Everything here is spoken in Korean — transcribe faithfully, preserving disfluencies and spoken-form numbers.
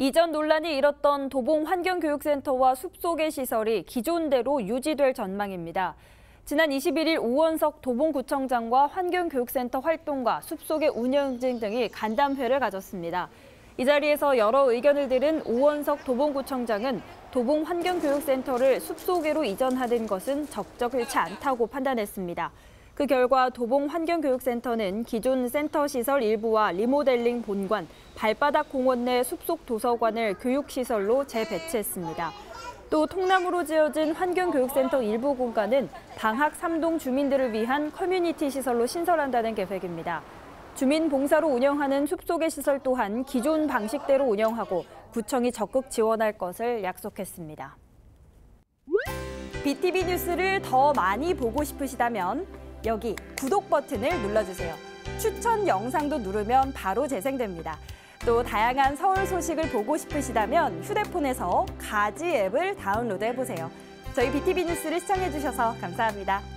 이전 논란이 일었던 도봉 환경교육센터와 숲속의 시설이 기존대로 유지될 전망입니다. 지난 이십일 일 오원석 도봉구청장과 환경교육센터 활동과 숲속의 운영 등이 간담회를 가졌습니다. 이 자리에서 여러 의견을 들은 오원석 도봉구청장은 도봉 환경교육센터를 숲속으로 이전하는 것은 적절치 않다고 판단했습니다. 그 결과 도봉 환경교육센터는 기존 센터 시설 일부와 리모델링 본관, 발바닥 공원 내 숲속 도서관을 교육시설로 재배치했습니다. 또 통나무로 지어진 환경교육센터 일부 공간은 방학 삼동 주민들을 위한 커뮤니티 시설로 신설한다는 계획입니다. 주민 봉사로 운영하는 숲속의 시설 또한 기존 방식대로 운영하고 구청이 적극 지원할 것을 약속했습니다. 비티비 뉴스를 더 많이 보고 싶으시다면 여기 구독 버튼을 눌러주세요. 추천 영상도 누르면 바로 재생됩니다. 또 다양한 서울 소식을 보고 싶으시다면 휴대폰에서 가지 앱을 다운로드해보세요. 저희 비티비 뉴스를 시청해주셔서 감사합니다.